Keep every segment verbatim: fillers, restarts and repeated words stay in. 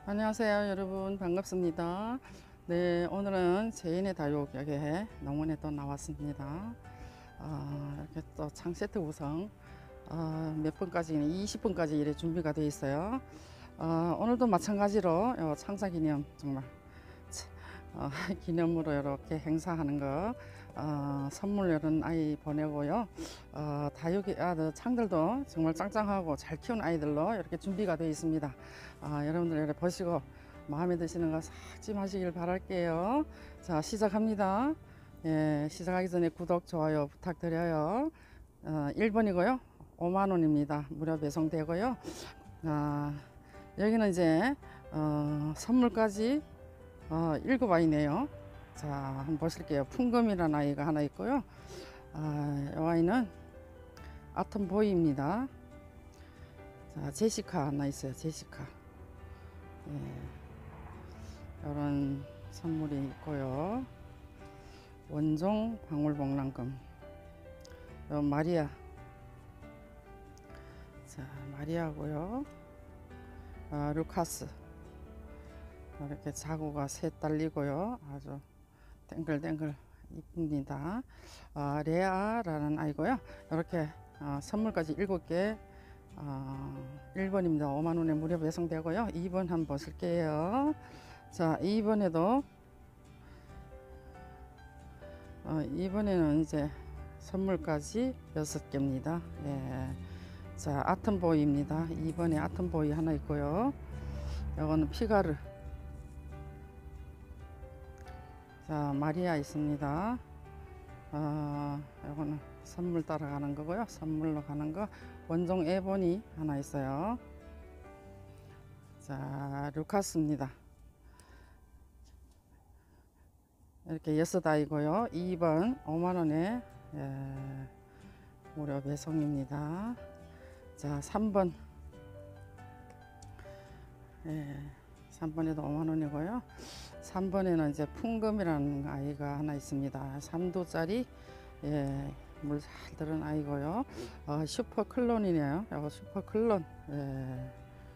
안녕하세요 여러분, 반갑습니다. 네, 오늘은 제인의 다육 여기에 농원에 또 나왔습니다. 어, 이렇게 또 창세트 구성 어, 몇 번까지 이십 번까지 이래 준비가 되어 있어요. 어, 오늘도 마찬가지로 요 창사기념 정말 어, 기념으로 이렇게 행사하는 거 어, 선물 이런 아이 보내고요. 어, 다육이 아, 창들도 정말 짱짱하고 잘 키운 아이들로 이렇게 준비가 되어 있습니다. 어, 여러분들 이렇게 보시고 마음에 드시는 거 삭짐하시길 바랄게요. 자, 시작합니다. 예, 시작하기 전에 구독, 좋아요 부탁드려요. 어, 일 번이고요. 오만 원입니다. 무료 배송되고요. 아, 여기는 이제 어, 선물까지 어, 일곱 아이네요. 자, 한번 보실게요. 풍금이라는 아이가 하나 있고요. 아, 이 아이는 아톰보이입니다. 자, 제시카 하나 있어요. 제시카. 예, 이런 선물이 있고요. 원종 방울복랑금. 요 마리아. 자, 마리아고요. 아, 루카스. 이렇게 자구가 셋 달리고요. 아주 땡글땡글 이쁩니다. 어, 레아라는 아이고요. 이렇게 어, 선물까지 일곱 개. 어, 일 번입니다. 오만 원에 무료 배송되고요. 이 번 한번 보실게요. 자, 이 번에도 어, 이번에는 이제 선물까지 여섯 개입니다. 예. 자, 아톰보이입니다. 이 번에 아톰보이 하나 있고요. 이거는 피가르. 자, 마리아 있습니다. 어, 이거는 선물 따라가는 거고요. 선물로 가는 거 원종 에보니 하나 있어요. 자, 루카스입니다. 이렇게 여섯 아이고요. 이 번 오만 원에 예, 무료 배송입니다. 자, 삼 번 예, 삼 번에도 오만 원이고요. 삼 번에는 이제 풍금이라는 아이가 하나 있습니다. 삼 도짜리 예, 물 잘 들은 아이고요. 어, 슈퍼 클론이네요. 이거 슈퍼 클론. 예.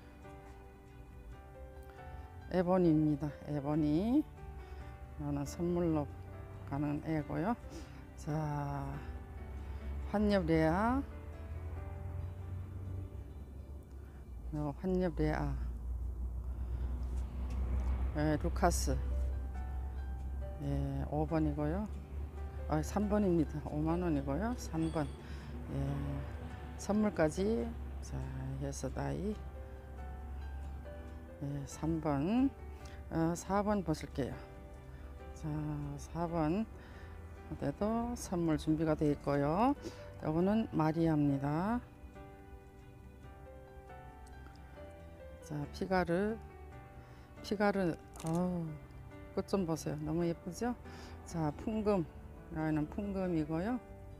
에보니입니다. 에보니. 이거는 선물로 가는 애고요. 자, 환엽 레아. 요 환엽 레아. 예, 루카스. 예, 오 번이고요. 아, 삼 번입니다. 오만 원이고요. 삼 번. 예, 선물까지. 자, 여섯 아이. 예, 삼 번. 어, 사 번 보실게요. 자, 사 번. 때도 선물 준비가 되어 있고요. 이거는 마리아입니다. 자, 피가르. 피가르. 어우, 꽃 좀 보세요. 너무 예쁘죠? 자, 풍금. 여기는 풍금이고요.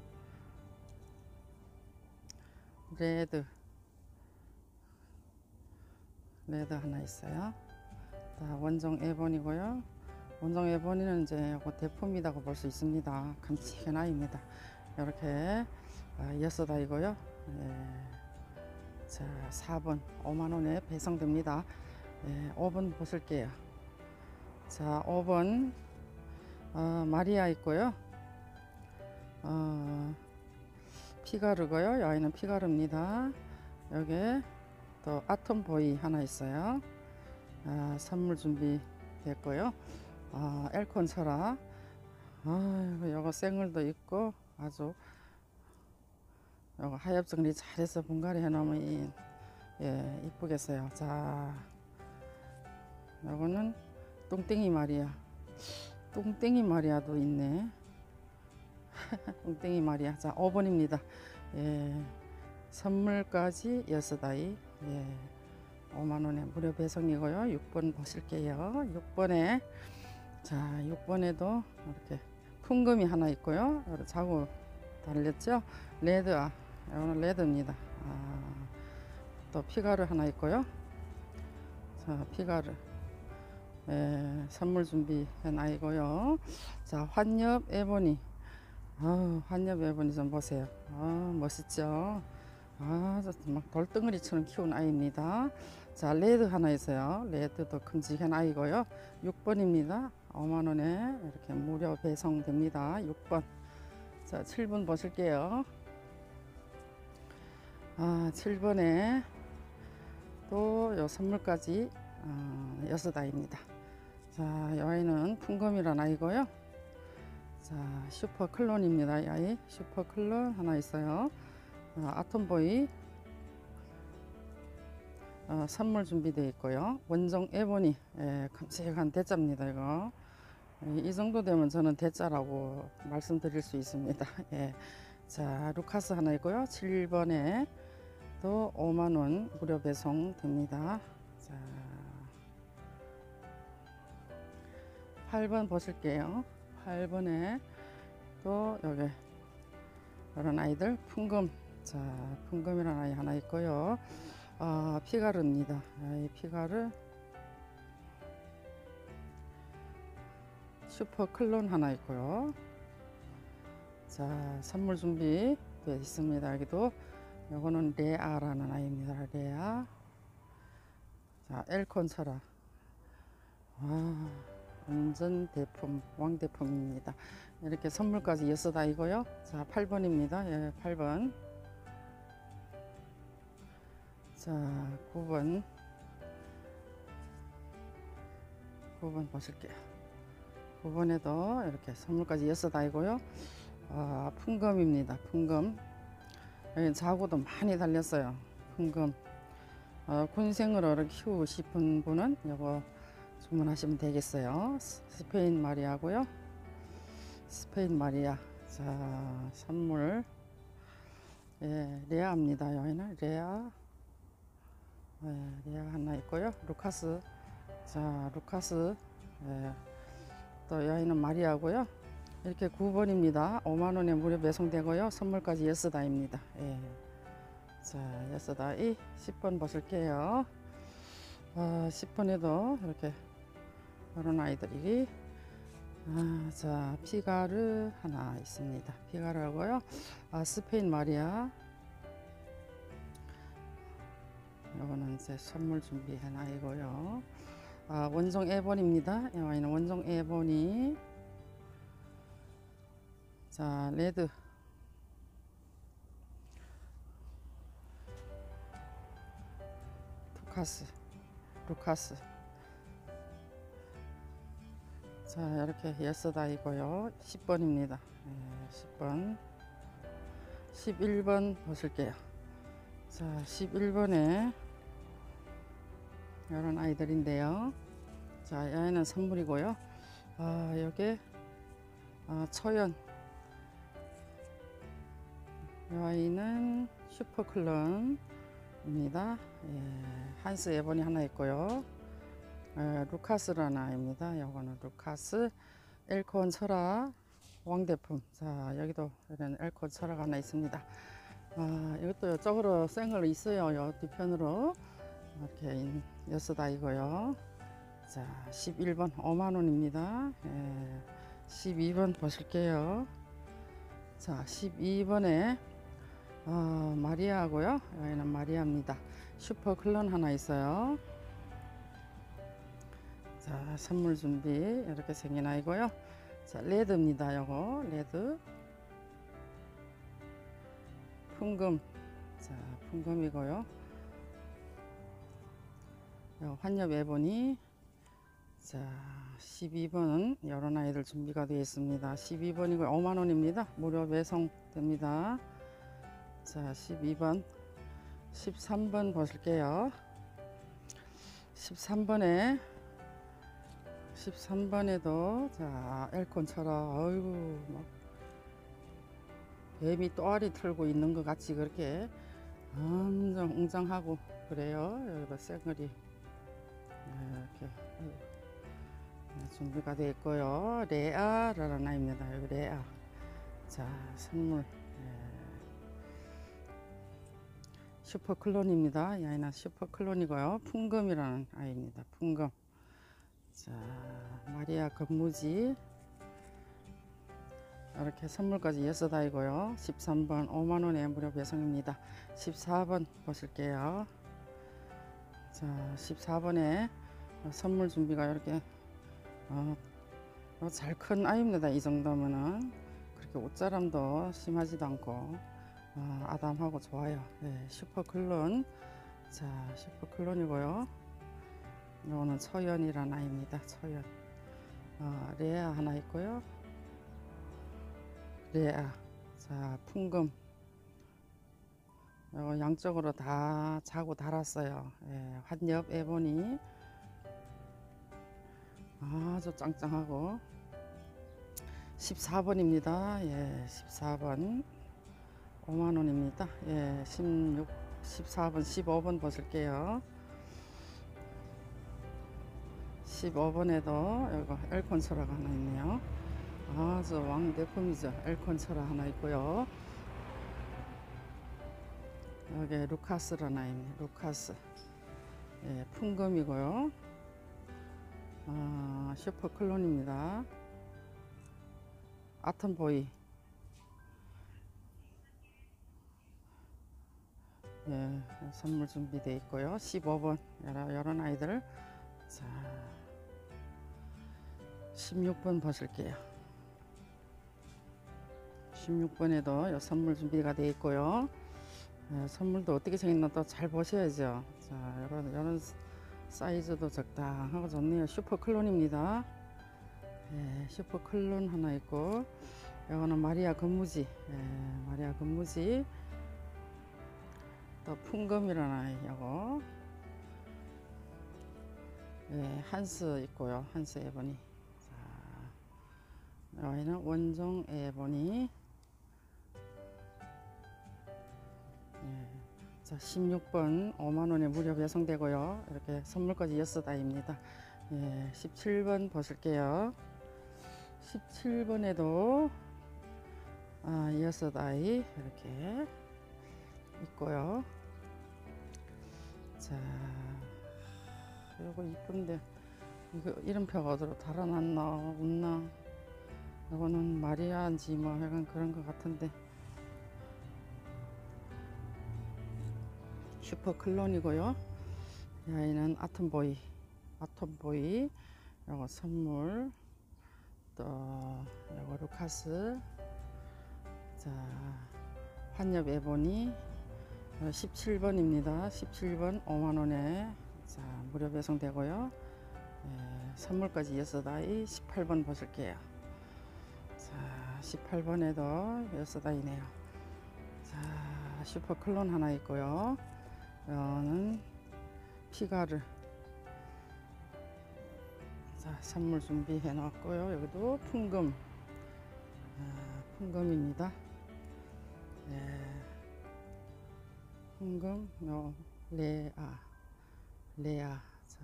레드. 레드 하나 있어요. 자, 원종 에보니고요. 원종 에보니는 이제 이거 대품이라고 볼 수 있습니다. 감치한 아이입니다. 이렇게 여섯 아이고요. 예. 자, 사 번 오만 원에 배송됩니다. 예, 오 번 보실게요. 자, 오 번 어, 마리아 있고요. 어, 피가르고요. 여기는 피가르입니다. 여기 또 아톰보이 하나 있어요. 아, 선물 준비됐고요. 아, 엘콘 설아. 아, 요거 생얼도 있고 아주 요거 하엽 정리 잘해서 분갈이 해놓으면 예, 이쁘겠어요. 자, 요거는 똥땡이 마리아. 똥땡이 마리아도 있네. 똥땡이 마리아. 자, 오 번입니다. 예, 선물까지 여섯 아이. 예, 오만 원에 무료 배송이고요. 육 번 보실게요. 육 번에 자, 육 번에도 이렇게 풍금이 하나 있고요. 자고 달렸죠. 레드. 아, 이거는 레드입니다. 아, 또 피가르 하나 있고요. 자, 피가르. 예, 선물 준비한 아이고요. 자, 환엽 에보니. 아, 환엽 에보니 좀 보세요. 아, 멋있죠. 아, 막 돌덩어리처럼 키운 아이입니다. 자, 레드 하나 있어요. 레드도 큼직한 아이고요. 육 번입니다. 오만 원에 이렇게 무료 배송됩니다. 육 번. 자, 칠 번 보실게요. 아, 칠 번에 또 요 선물까지 어, 여섯 아이입니다. 자, 이 아이는 풍금이란 아이고요. 자, 슈퍼 클론입니다. 이 아이 슈퍼 클론 하나 있어요. 어, 아톰보이 어, 선물 준비되어 있고요. 원종 에보니 예, 큼직한 대자입니다. 이거 이 정도 되면 저는 대자라고 말씀드릴 수 있습니다. 예. 자, 루카스 하나 있고요. 칠 번에 또 오만 원 무료 배송 됩니다. 자, 팔 번 보실게요. 팔 번에 또 여기 이런 아이들 풍금. 자, 풍금이라는 아이 하나 있고요. 아, 피가르입니다. 이 피가르 슈퍼 클론 하나 있고요. 자, 선물 준비 되어 있습니다. 여기도 요거는 레아라는 아이입니다. 레아. 자, 엘콘 철아. 와, 완전 대품, 왕대품입니다. 이렇게 선물까지 여섯 아이고요. 자, 팔 번입니다. 예, 팔 번. 자, 구 번. 구 번 보실게요. 구 번에도 이렇게 선물까지 여섯 아이고요. 아, 풍금입니다. 풍금. 여기 자구도 많이 달렸어요. 풍금. 어, 군생으로 키우고 싶은 분은 이거 주문하시면 되겠어요. 스페인 마리아고요. 스페인 마리아. 자, 선물. 예, 레아입니다. 여기는 레아. 예, 레아 하나 있고요. 루카스. 자, 루카스. 예, 또 여기는 마리아고요. 이렇게 구 번입니다. 오만 원에 무료 배송되고요. 선물까지 여섯 아이입니다. 예. 자, 여섯 아이. 십 번 보실게요. 아, 십 번에도 이렇게 이런 아이들이 아, 자, 피가르 하나 있습니다. 피가르하고요. 아, 스페인 마리아. 이거는 이제 선물 준비한 아이고요. 아, 원종 에본입니다. 이 아이는 원종 에본이. 자, 레드. 루카스. 루카스. 자, 이렇게 여섯 아이고요. 십 번입니다. 네, 십 번. 십일 번 보실게요. 자, 십일 번에 이런 아이들인데요. 자, 얘는 선물이고요. 아, 여기 아, 초연. 이 아이는 슈퍼클론입니다. 예, 한스 에본이 하나 있고요. 예, 루카스라는 아이입니다. 이거는 루카스. 엘콘 철아 왕대품. 자, 여기도 이런 엘콘 철아가 하나 있습니다. 아, 이것도 이쪽으로 생얼로 있어요. 요 뒤편으로 이렇게 여섯 아이고요. 자, 십일 번 오만 원입니다. 예, 십이 번 보실게요. 자, 십이 번에 어, 마리아고요. 여기는 마리아입니다. 슈퍼 클론 하나 있어요. 자, 선물 준비 이렇게 생긴 아이고요. 자, 레드입니다. 요거 레드. 풍금. 자, 풍금이고요. 요 환엽 에보니. 자, 십이 번은 이런 아이들 준비가 되어 있습니다. 십이 번이고 오만 원입니다. 무료 배송됩니다. 자, 십이 번. 십삼 번 보실게요. 십삼 번에 십삼 번에도 자, 엘콘 철아. 어이구, 막 뱀이 또아리 틀고 있는 것 같이 그렇게 엄청 웅장하고 그래요. 여기도 생얼이 이렇게 준비가 되어 있고요. 레아라는 아이입니다. 여기 레아. 자, 선물. 슈퍼 클론입니다. 이 아이는 슈퍼 클론이고요. 풍금이라는 아이입니다. 풍금. 자, 마리아 금무지. 이렇게 선물까지 여섯 아이고요. 십삼 번 오만 원에 무료 배송입니다. 십사 번 보실게요. 자, 십사 번에 선물 준비가 이렇게 어, 잘 큰 아이입니다. 이 정도면은 그렇게 옷자람도 심하지도 않고 어, 아담하고 좋아요. 네, 슈퍼클론. 자, 슈퍼클론이고요. 이거는 처연이라는 아이입니다. 처연. 어, 레아 하나 있고요. 레아. 자, 풍금. 어, 양쪽으로 다 자고 달았어요. 예, 환엽 에보니 아주 짱짱하고 십사 번입니다. 예, 십사 번 오만 원입니다. 예, 십육, 십사 번, 십오 번 보실게요. 십오 번에도 이거 엘콘소라가 하나 있네요. 아주 왕대품이죠. 엘콘소라 하나 있고요. 여기 루카스라는 아이입니다. 루카스. 예, 풍금이고요. 아, 슈퍼클론입니다. 아톰보이. 예, 선물 준비되어 있고요. 십오 번 이런 아이들. 자, 십육 번 보실게요. 십육 번에도 선물 준비가 되어 있고요. 예, 선물도 어떻게 생겼나 또 잘 보셔야죠. 자, 이런, 이런 사이즈도 적당하고 좋네요. 슈퍼클론입니다. 예, 슈퍼클론 하나 있고, 이거는 마리아 금무지. 예, 마리아 금무지. 또 풍금이라는 아이, 이거. 예, 한스 있고요. 한스 에보니. 자, 여기는 원종 에보니. 예, 자, 십육 번 오만 원에 무료 배송되고요. 이렇게 선물까지 여섯 아이입니다. 예, 십칠 번 보실게요. 십칠 번에도 아, 여섯 아이 이렇게 있고요. 자, 이거 이쁜데 이거 이름표가 어디로 달아났나 없나. 이거는 마리아인지 뭐 약간 그런 것 같은데 슈퍼클론이고요. 이 아이는 아톰보이. 아톰보이. 요거 선물. 또 요거 루카스. 자, 환엽 에보니. 십칠 번입니다. 십칠 번 오만 원에 자, 무료 배송되고요. 예, 선물까지 여섯 아이. 십팔 번 보실게요. 자, 십팔 번에도 여섯 아이네요. 자, 슈퍼클론 하나 있고요. 이거는 피가르. 자, 선물 준비해 놨고요. 여기도 풍금. 아, 풍금입니다. 예, 풍금. 요 레아. 레아. 자,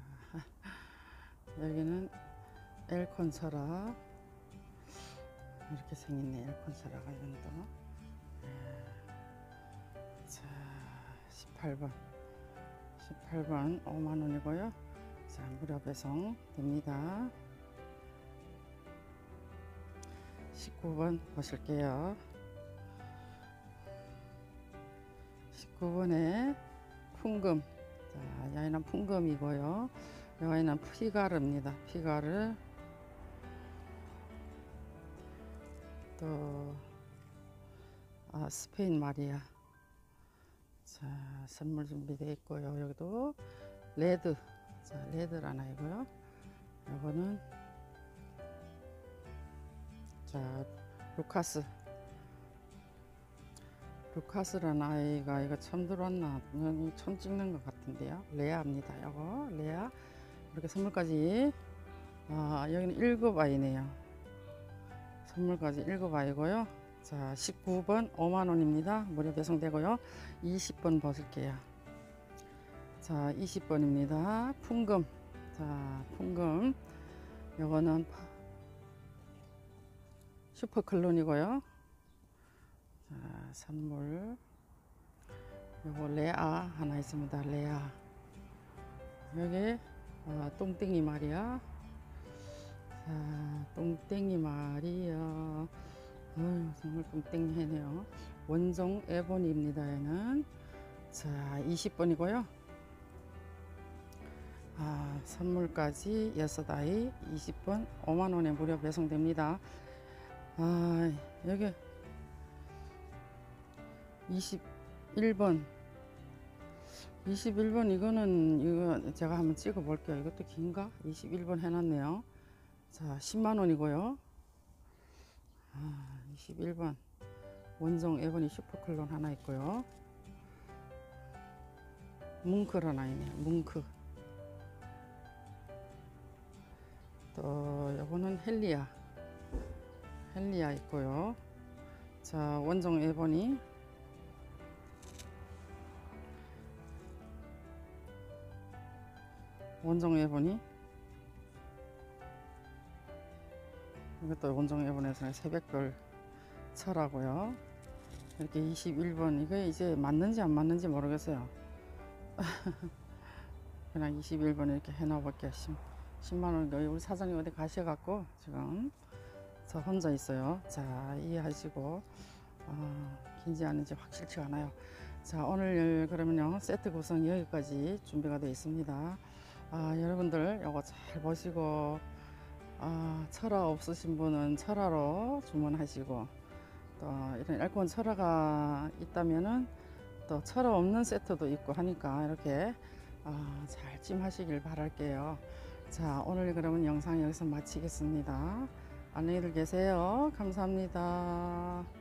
여기는 엘콘서라. 이렇게 생겼네. 엘콘서라가 이건도. 예. 자, 십팔 번. 십팔 번 오만 원이고요. 자, 무료 배송 됩니다. 십구 번 보실게요. 십구 번에 풍금. 자, 여기는 풍금이고요. 여기는 피가르입니다. 피가르. 또 아, 스페인 마리아. 자, 선물 준비되어 있고요. 여기도 레드. 자, 레드라는 아이고요. 이거는 자, 루카스. 루카스라는 아이가 이거 처음 들어왔나? 처음 찍는 것 같은데요. 레아입니다. 이거 레아. 이렇게 선물까지. 아, 여기는 일곱 아이네요. 선물까지 일곱 아이고요. 자, 십구 번 오만 원입니다. 무료 배송되고요. 이십 번 보실게요. 자, 이십 번입니다. 풍금. 자, 풍금. 요거는 슈퍼클론이고요. 자, 선물. 요거 레아 하나 있습니다. 레아. 여기 어, 똥땡이 마리아. 자, 똥땡이 마리아. 어휴, 정말 똥땡이 해네요. 원종 에보니입니다. 얘는. 자, 이십 번이고요. 아, 선물까지 여섯 아이 이십 분 오만 원에 무료 배송됩니다. 아, 여기 이십일 번 이십일 번 이거는 이거 제가 한번 찍어 볼게요. 이것도 긴가? 이십일 번 해놨네요. 자, 십만 원이고요. 아, 이십일 번 원종 에보니 슈퍼클론 하나 있고요. 뭉크 하나 있네요. 뭉크. 또 요거는 헬리아 헬리아 있고요. 자, 원종 에보니 원종 에보니 이것도 원종 에보니에서 새벽별 철하고요. 이렇게 이십일 번 이게 이제 맞는지 안 맞는지 모르겠어요. 그냥 이십일 번 이렇게 해놔볼게요. 십만 원. 우리 사장님 어디 가셔갖고 지금 저 혼자 있어요. 자, 이해하시고 어, 긴지 아닌지 확실치 않아요. 자, 오늘 그러면요 세트 구성 여기까지 준비가 되어 있습니다. 아, 여러분들 요거 잘 보시고 아, 철화 없으신 분은 철화로 주문하시고 또 이런 얇은 철화가 있다면은 또 철화 없는 세트도 있고 하니까 이렇게 아, 잘 찜하시길 바랄게요. 자, 오늘 그러면 영상 여기서 마치겠습니다. 안녕히들 계세요. 감사합니다.